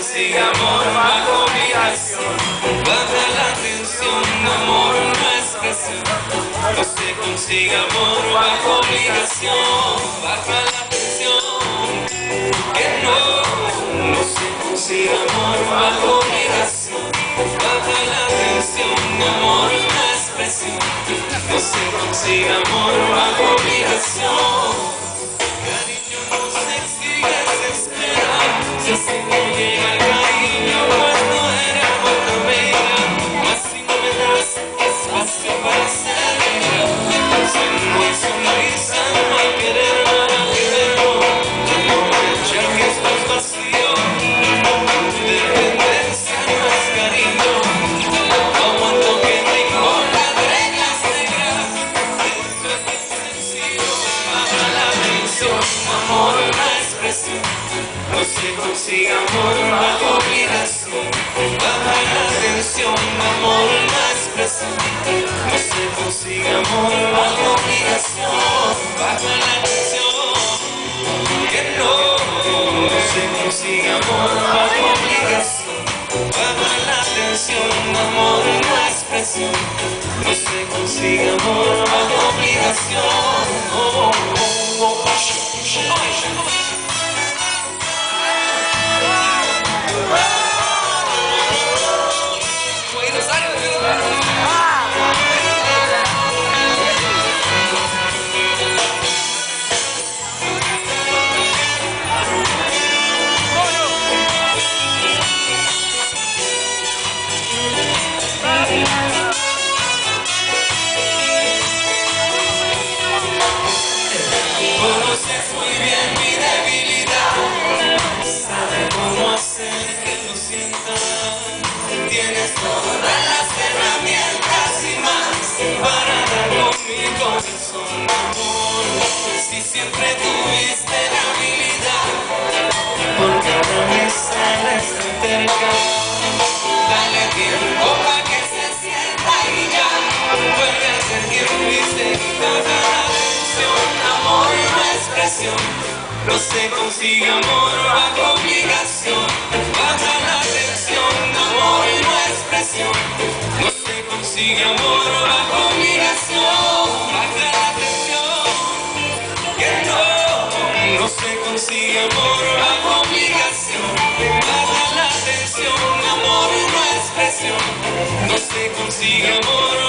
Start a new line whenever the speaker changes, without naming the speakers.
consigue amor bajo obligación. Baja la tensión, amor no es presión. No se consigue amor bajo obligación. Baja la tensión, que no se consigue amor bajo obligación. Baja la tensión, amor no es presión. No se consigue amor bajo obligación. Cariño, no se exige, se espera. Si así no llega el cariño cuando era otra media. Más si no me das espacio para ser mía. Si no hay sonrisa, no hay querer para quererlo. Ya que esto es vacío, dependencia no es cariño. Aguanto que me importan reglas negras. Esto es bien sencillo. Baja la tensión, amor no es presión. No se consigue amor bajo obligación. Baja la tensión, amor no es presión. No se consigue amor bajo obligación. Baja la tensión, que no se consigue amor bajo obligación. Baja la tensión, amor no es presión. No se consigue amor bajo obligación. Conoces muy bien mi debilidad, sabes cómo hacer que lo sienta. Tienes todas las herramientas y más para dar con mi corazón, amor. Si siempre tuviste la habilidad, porque ahora me sales tan cerca. Dale tiempo para que se sienta y ya vuelve a ser quien fuiste y baja la tensión. Amor no es presión, no se consigue amor bajo obligación. Baja la tensión, amor no es presión, no se consigue amor bajo obligación. Baja la tensión, que no se consigue amor bajo obligación. Baja la tensión, amor no es presión, no se consigue amor